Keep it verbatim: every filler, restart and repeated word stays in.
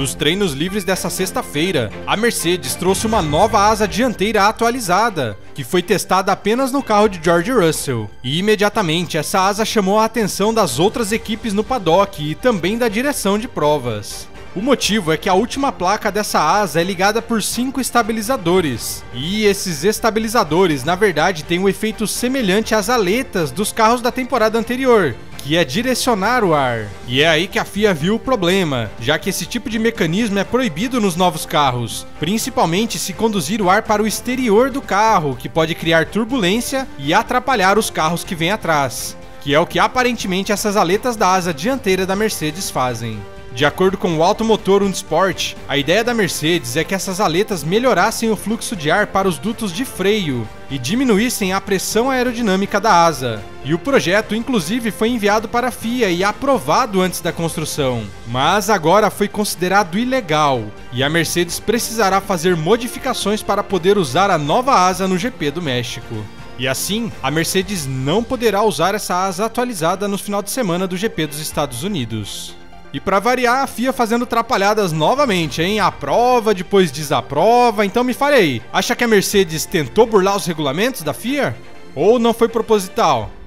Nos treinos livres dessa sexta-feira, a Mercedes trouxe uma nova asa dianteira atualizada, que foi testada apenas no carro de George Russell. E imediatamente essa asa chamou a atenção das outras equipes no paddock e também da direção de provas. O motivo é que a última placa dessa asa é ligada por cinco estabilizadores, e esses estabilizadores na verdade têm um efeito semelhante às aletas dos carros da temporada anterior, que é direcionar o ar. E é aí que a F I A viu o problema, já que esse tipo de mecanismo é proibido nos novos carros, principalmente se conduzir o ar para o exterior do carro, que pode criar turbulência e atrapalhar os carros que vêm atrás, que é o que aparentemente essas aletas da asa dianteira da Mercedes fazem. De acordo com o Automotor und Sport, a ideia da Mercedes é que essas aletas melhorassem o fluxo de ar para os dutos de freio e diminuíssem a pressão aerodinâmica da asa. E o projeto inclusive foi enviado para a F I A e aprovado antes da construção, mas agora foi considerado ilegal, e a Mercedes precisará fazer modificações para poder usar a nova asa no G P do México. E assim, a Mercedes não poderá usar essa asa atualizada no final de semana do G P dos Estados Unidos. E pra variar, a F I A fazendo atrapalhadas novamente, hein? Aprova, depois desaprova. Então me fale aí, acha que a Mercedes tentou burlar os regulamentos da F I A? Ou não foi proposital?